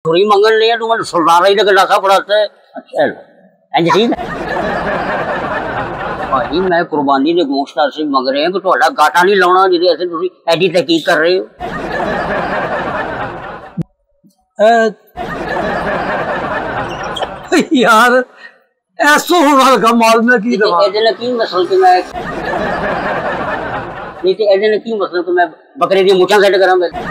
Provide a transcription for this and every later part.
छुरी मंगन लिया तू मैं सुल्तान राही का गंडासा पड़ाता है। अच्छा इंज ठीक है भाई मैं कुर्बानी के गोश्त से मंग रहे हैं कि थोड़ा गाटा नहीं लाना जिहदे असीं तुसीं एडी तहकीक कर रहे हो। यार ऐसो हल्का माल में की दवा एदे की मसल कि मैं नहीं तो एदे की मसल कि मैं बकरे दी मुठा सेट करा मैं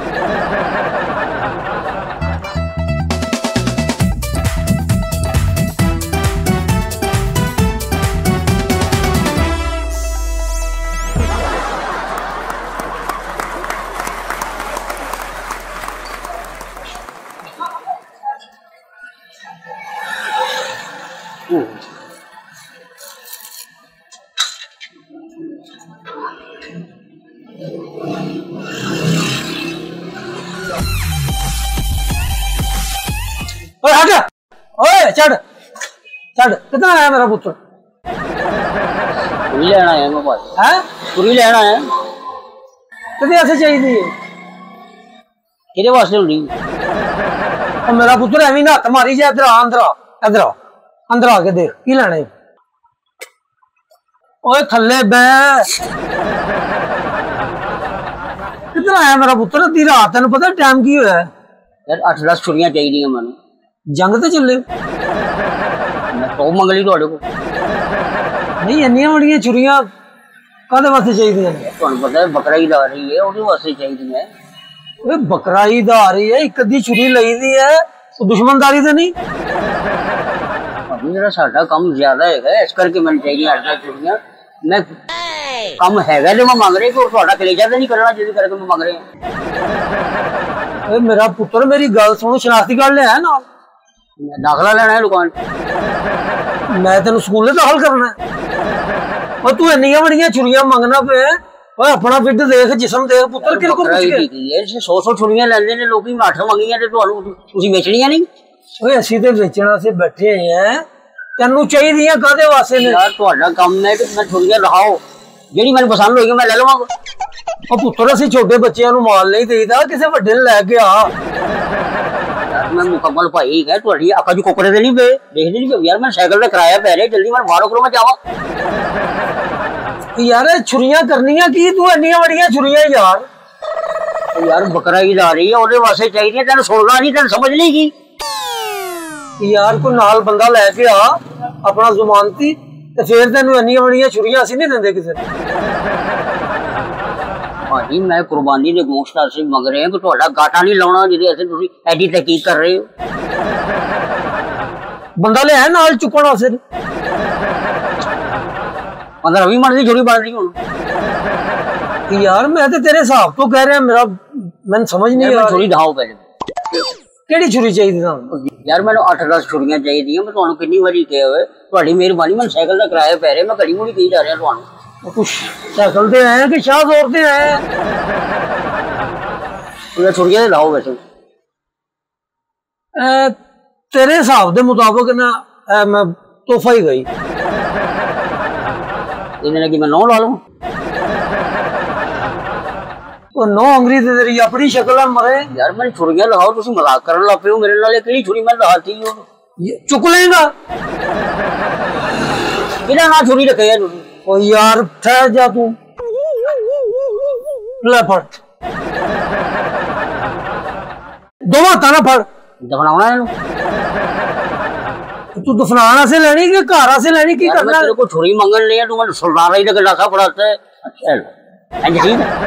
हट ओए चढ़ चढ़ कितना आया मेरा पुत्र पूरी लेना है मैं पास है पूरी लेना है कितने ऐसे चाहिए किरे वास्ते होनी और मेरा पुत्र एवं ना हथ मारी जाए इधर इधर अंदर आके देख की लेना है ओए थल्ले बह कितना आया मेरा पुत्र अद्धी रात तेन पता टाइम की होया यार 8-10 छुरियां चाहिए मैंने जंग तो चले मैं तो मंगली थोड़े को नहीं इन्नियां बड़ियां छुरियां कादे वास्ते चाहिए तुहानू पता है बकरा ईद आ रही है ओदे वास्ते चाहिए है। ओए बकरा ईद आ रही है एक अद्धी छुरी लई दी है तो दुश्मनदारी तो नहीं अभी जरा साडा काम ज्यादा है इस करके मैंने चाहिए 8-10 छुरियां मैं काम हैगा जो मैं मांग रहे कि थोड़ा कलेजा तो नहीं करना जिस करके मैं मांग रहे हैं। ओए मेरा पुत्र मेरी गल सुनो शनाख्ती कार्ड ले आया ना दाखला लेना है दुकान मैं तेन स्कूल दाखिल करना है और तू इन्नियां बड़ियां छुरियां मंगना पे ओए अपना फिट देख जिस्म देख पुत्र किरको पूछ के 100 छुरियां लेंदे ने लोकी 8 मंगियां ते तुहानू तुसी बेचणियां नहीं। ओए ਅਸੀਂ ਤੇ ਵੇਚਣਾ ਸੇ बैठे हैं ਤੈਨੂੰ ਚਾਹੀਦੀਆਂ ਕਾਦੇ ਵਾਸਤੇ ਨੇ यार ਤੁਹਾਡਾ ਕੰਮ ਹੈ ਕਿ ਮੈਂ ਛੁਰੀਆਂ ਰਹਾਓ ਜਿਹੜੀ ਮੈਨੂੰ ਪਸੰਦ ਹੋਏਗੀ ਮੈਂ ਲੈ ਲਵਾਂਗਾ। ਉਹ ਪੁੱਤਰ ਅਸੀਂ ਛੋਟੇ ਬੱਚਿਆਂ ਨੂੰ ਮਾਲ ਨਹੀਂ ਦੇਈਦਾ ਕਿਸੇ ਵੱਡੇ ਨੂੰ ਲੈ ਕੇ ਆ मैं मुकम्मल भाई है थोड़ी अक्का जी कोकरे दे नहीं पे देखदे नहीं यार मैं साइकिल पे किराया पै रहा जल्दी मैं बाहर करो मैं जावा यार छुरियां करनियां की तू इन्नियां बड़ियां छुरियां यार बकरा ईद आ रही है ओदे वास्ते चाहिए तेन सुनना नहीं तेन समझ नहीं की यार कोई नाल बंदा लेके आ अपना जुमानती ते फिर तेन इन्नियां बड़ियां छुरियां असि नहीं देंदे किसे भाई मैं कुर्बानी के गोश्त से मंग रहे हैं कि थोड़ा गाटा नहीं लाना जिहदे असीं तुसीं एडी तहकीक कर रहे हो। बंदा ले आया नाल चुकण वास्ते 15-20 मिनट की छुरी बन रही हूं यार मैं तो तेरे हिसाब तो कह रहा मेरा मैंने समझ नहीं आ छुरी दिखाओ पहले केड़ी छुरी चाहिए था यार मैंने 8-10 छुरियां चाहिए मैं तुहानू कितनी बारी कहा हुआ तुहाडी मेहरबानी मैं साइकिल का किराया पै रहा मैं घड़ी मुड़ी कही जा रहा तुहानू कुछ साइकिल दे आए कि शाह जोर दे आए छुरियां दे लाओ वैसे तेरे हिसाब के मुताबिक ना मैं तोहफा ही गई इन्हें कि मैं 9 ला लूं तो 9 अंग्रेजी तेरी अपनी शक्ल है मरे यार मैंने छुरियां लगाओ तुम मजाक करन लग पे हो मेरे नाल केड़ी छुरी मैं लगाती हो चुक लेगा किना ना छुरी रखे यार ओ यार ठहर जा तू ले फड़ दोवा ताना फड़ दफनाना है तू दफनाना से लेनी कि घरा से लेनी की करना तेरे को छुरी मंगन ले तू मैं सुल्तान राही का गंडासा पड़ाता है। अच्छा इंज ठीक है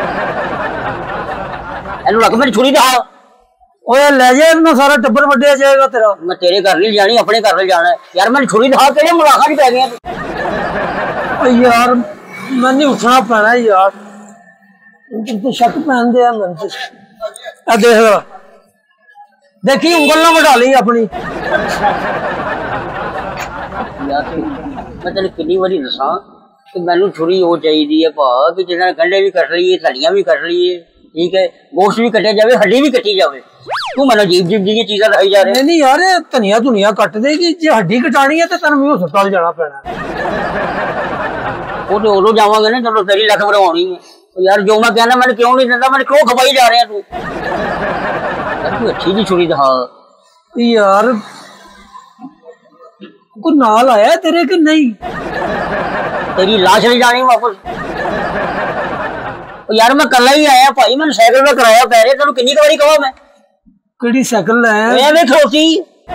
एनु लग मेरी छुरी दिखा ओए ले जाए ना सारा टब्बर वड्डे जाएगा तेरा मैं तेरे घर नहीं जानी अपने घर जाना है यार मैंने छुरी दिखा केड़े मुलाका च पै गया यार मैं नहीं उठना पैना यार तो शक पहन दे मैं देख देखी उंगल ना बढ़ा ली अपनी यार मैं तेन कितनी बारी दसा कि मैनू छुरी वो चाहिए भा कि जिन्हें गंढे भी कट लीए थलियां भी कट लीए ठीक है गोश्त भी कटे जाए हड्डी भी कटी जाए तू मैंने अजीब अजीब जी चीजा दिखाई जा रही नहीं यार धनिया धुनिया कट देगी जे हड्डी कटानी है तो तेन भी हस्पताल जाना पैना वो तो उदो जावांगे ना जब तेरी लख भरवानी है तो यार जो मैं कहना मैंने क्यों नहीं दिता मैंने क्यों खपाई जा रहा तू अच्छी जी छुरी दिखा यार कोई नाल आया तेरे कि नहीं? तेरी लाश ले जानी वापस। यार मैं कल ही आया भाई, मैंने साइकिल का किराया पै रहा, तेन कितनी बारी कहा मैं केड़ी साइकिल है? मैं खड़ोती।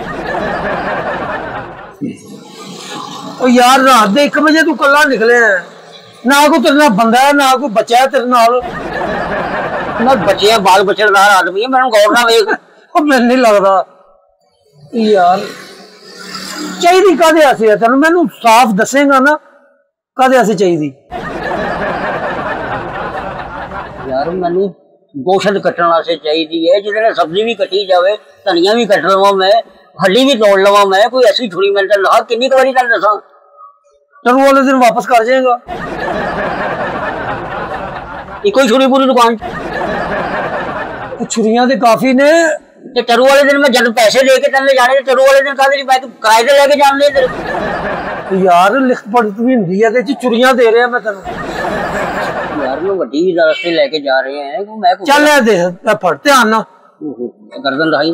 यार रात दे 1 बजे तू कला निकले है, ना कोई तेरे नाल बंदा है ना कोई बच्चा है तेरे नाल। मैं बच्चे बाल बच्चेदार आदमी है, मैंने गौर ना वेख। मैनू नहीं लगता यार चाहिए कादे आसे है तेन, मैनू साफ दसेगा ना कादे आसे चाहिए? यार मैनू गोश्त कट्टण वास्ते चाहिए है, जिसने सब्जी भी कटी जाए, धनिया भी कट लवा मैं, हड्डी भी तोड़ लवा मैं, कोई ऐसी छुरी मिल जाए। कितनी बारी तेन दसा? तेन वाले दिन वापस कर जाएगा। इको ही छुरी पूरी दुकान छुरियां तो काफी ने। ते टरू वाले दिन मैं जब पैसे लेके तेन ले जाने, टरू वाले दिन कहते मैं किराए से लेके जान दे तेरे। यार लिखत पढ़त भी होंगी है, चुरियां दे रहे हैं मैं तेन। यार मैं वड्डी रास्ते लेके जा रहे हैं, मैं चल देख फड़ ध्यान ना गर्दन रही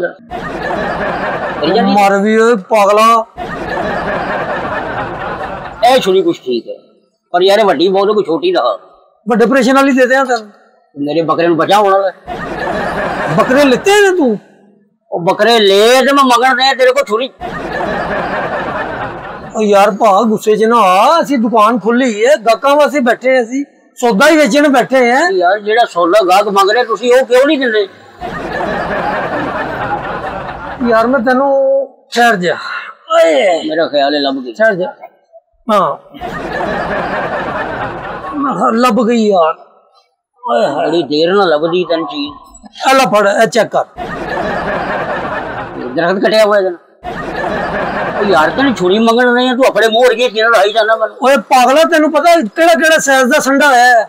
मर भी पागला। ए छुरी कुछ ठीक है, पर यार वड्डी बहुत कोई छोटी रहा। बड़े ऑपरेशन वाली देते हैं तेन। मेरे बकरे में बचा होना है। बकरे लेते हैं तू? बकरे ले तो मैं मगन दे तेरे को छुरी। यार भा गुस्से च ना आ, असी दुकान खुली है, गाहकां वास्ते बैठे हैं, असी सौदा ही बेचने बैठे हैं। यार जेड़ा सौदा गाहक मंग रहे तुसी वो क्यों नहीं दिंदे? यार मैं तेनू ठहर जा, मेरा ख्याल है लब गई। ठहर जा। हाँ लब गई यार, बड़ी देर ना लभदी तेन चीज। अला फड़ चेक कर, दरख्त कटिया हुआ है यार। तेन छुरी मंगन नहीं है, तू अपने मोड़ के किन लाई जाना मैं। ओए पागला तेनू पता केड़ा केड़ा साइज दा संडा है?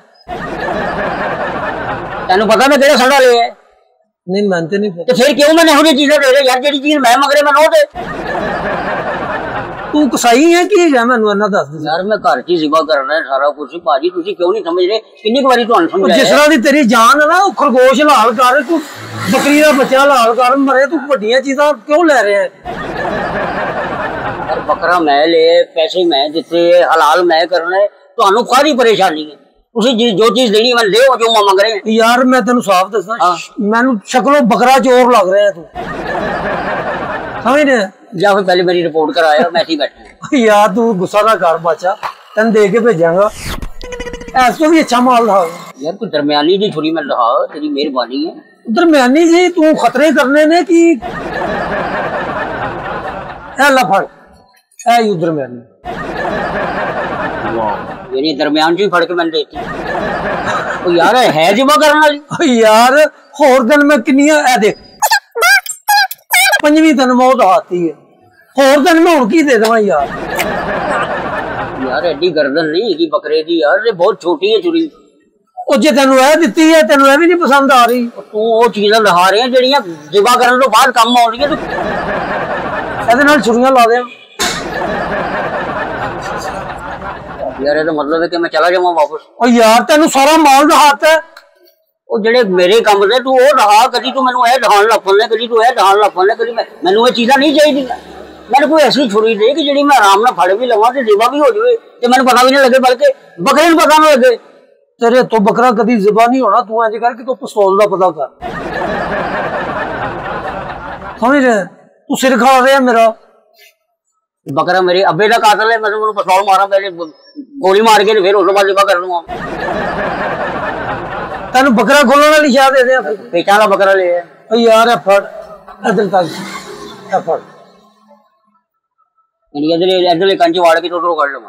तेनू पता मैं केड़ा संडा ले है? नहीं मैं नहीं पता। तो फिर क्यों मैंने हो चीजें दे रहे यार? जेडी चीज मैं मंग रहा मैं दे। तू कसाई है कि है? मैनू इन्ना दस दे यार मैं घर च जिबा करना है सारा कुछ। भाजी तुसी क्यों नहीं समझ रहे? कितनी बारी तुहानू समझाया। जिस तरह दी तेरी जान है ना, खरगोश लाल कर, तू बकरी का बच्चा लाल कर मरे, तू वड्डियां चीजां क्यों ले रहे हैं? यार बकरा मैं ले, पैसे मैं दिते, हलाल मैं करना है, तुहानू काहदी परेशानी है? तुसी जो चीज देनी है मैं दे, जो मैं मंग रहे हैं। यार मैं तेनू साफ दसना, मैनू शक्लों बकरा चोर लग रहा है तू, समझ रहे? या फिर पहले मेरी रिपोर्ट कराया, मैं ही बैठा। यार तू गुस्सा ना कर बच्चा, तेन दे के भेजांगा, ऐसा भी अच्छा माल था। यार कोई दरमियानी जी छुरी मिल रहा, तेरी मेहरबानी है। दरमियानी जी तू खतरे करने ने कि लफड़ है उधर मैंने यानी दरमियान जी फड़ के मैंने देती। यार है जिबा करने वाली। यार होर दिन मैं किनिया ए देख 5वीं दिन मौत आती है, होर दिन मैं हुण की दे देवां यार। यार एडी गर्दन नहीं की बकरे दी यार, ये बहुत छोटी है छुरी। ਉਹ ਜੇ ਤੈਨੂੰ ਇਹ ਦਿੱਤੀ ਹੈ, ਤੈਨੂੰ ਇਹ ਵੀ ਨਹੀਂ ਪਸੰਦ ਆ ਰਹੀ? ਤੂੰ ਉਹ ਚੀਜ਼ਾਂ ਦਿਖਾ ਰਿਹਾ ਜਿਹੜੀਆਂ ਜਿਬਾ ਕਰਨ ਤੋਂ ਬਾਅਦ ਕੰਮ ਆਉਂਦੀਆਂ। ਤੂੰ ਇਹਦੇ ਨਾਲ ਛੁਰੀਆਂ ਲਾ ਦੇ ਯਾਰ, ਇਹਦਾ ਮਤਲਬ ਹੈ ਕਿ ਮੈਂ ਚਲਾ ਜਾਵਾਂ ਵਾਪਸ। ਉਹ ਯਾਰ ਤੈਨੂੰ ਸਾਰਾ ਮਾਲ ਦਾ ਹੱਥ ਹੈ। ਉਹ ਜਿਹੜੇ ਮੇਰੇ ਕੰਮ ਦੇ ਤੂੰ ਉਹ ਦਿਖਾ, ਕਦੀ ਤੂੰ ਮੈਨੂੰ ਇਹ ਦਿਖਾਉਣ ਲੱਗ ਪੈਂਦਾ, ਕਦੀ ਤੂੰ ਇਹ ਦਿਖਾਉਣ ਲੱਗ ਪੈਂਦਾ, ਕਦੀ ਮੈਨੂੰ ਇਹ ਚੀਜ਼ਾਂ ਨਹੀਂ ਚਾਹੀਦੀਆਂ। मैंने कोई ऐसी छुरी दे कि जी मैं आराम नाल फड़ भी लवां ते जिबा भी हो जाए ते मैंने पता भी ना लगे, बल्कि बकरे नूं पता ना लगे। तेरे तो बकरा कदी जिबा नहीं होना। तू इंज कर कि तू पिस्तौल दा पता कर, समझ रहे? तू सिर खा रहा है मेरा। बकरा मेरे अब्बे दा कातल है, मैं उन्हें पिस्तौल मारा, पहले गोली मार के फिर उस बाद जिबा कर लूंगा। तेन बकरा खोलने वाली शायद दे दे, पेचा वाला बकरा ले यार। फड़ इधर तक फड़, इधरले कंच वाड़ के तो कर लूंगा।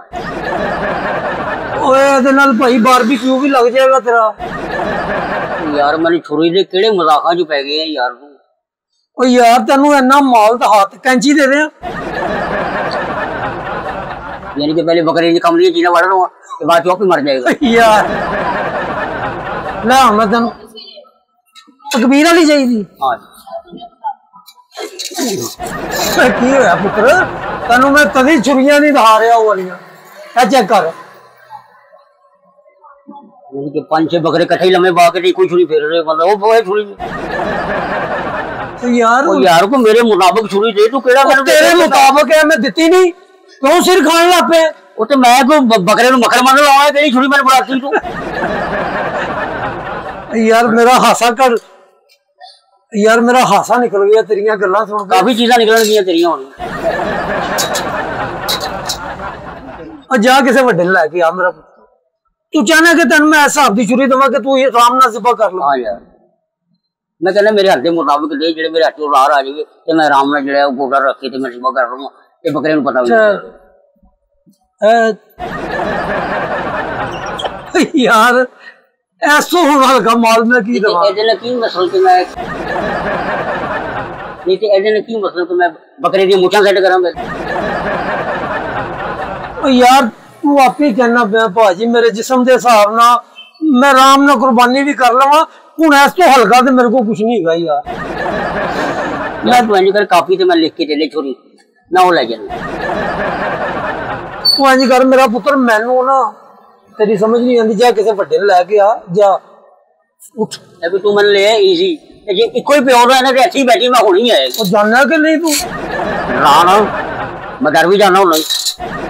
भाई बारबीक्यू भी लग जाएगा तेरा। यार मैंने छुरी दे केड़े मजाका च पै गए यार तू। ओ यार तेनू इन्ना माल तो हाथ कैंची दे रहे हैं। यानी कि पहले बकरे की कमली चीज़ें वड़ लूंगा, के बाद चौक भी मर जाएगा यार। ले मैं तेन तकबीर वाली चाहिए। हाँ की होया पुत्र, तेनू मैं कदी छुरियां नहीं दिखा रहा वो वालियां। चेक कर, यानी कि 5-6 बकरे कट्ठे लम्बे पा के कोई छुरी फेर रहे, मतलब वो छुरी तो यार को मेरे मुताबिक छुरी दे तू केड़ा मैंने तेरे मुताबिक है मैं दिती नहीं क्यों सिर खान लग पे वो तो मैं को बकरे नु मकर मन लावा तेरी छुरी मैंने बढ़ाती तू यार मेरा हासा कर यार मेरा हासा निकल गया तेरियां गल्लां सुन के काफी चीज़ां निकलन गई तेरियां हुण जा किसे वड्डे लैके आ मेरा तू चाहना कि तेन मैं हिसाब दी छुरी देवां कि तू आराम नाल ज़िबा कर लो हाँ यार मैं कहना मेरे हाथ के मुताबिक दे जेड़े मेरे हाथ लार आ जाए ते मैं आराम नाल जेड़ा गोडा रख के ते मैं ज़िबा कर लूंगा ते बकरे नु पता भी यार ऐसो होना हल्का माल में की दवा एदे ने की मसल कि मैं नहीं ते एदे ने की मसल कि मैं बकरे दी मुछां सेट करां यार तू आप ही कहना पिया भाजी मेरे जिस्म के हिसाब ना मैं आराम ना कुर्बानी भी कर लवा हूं इस तो हल्का तो मेरे को कुछ नहीं है यार मैं तू इंज कर कापी ते मैं लिख के दे ले छोरी ना वो ले जाना तू इंज कर मेरा पुत्र मैनू ना तेरी समझ नहीं आती जा किसी वड्डे ने लैके आ जा उठ अभी तू मन ले इजी जे इको ही प्यो ना ते अच्छी बैठी मैं होनी है जानना कि नहीं तू ना मैं डर भी जाना हूं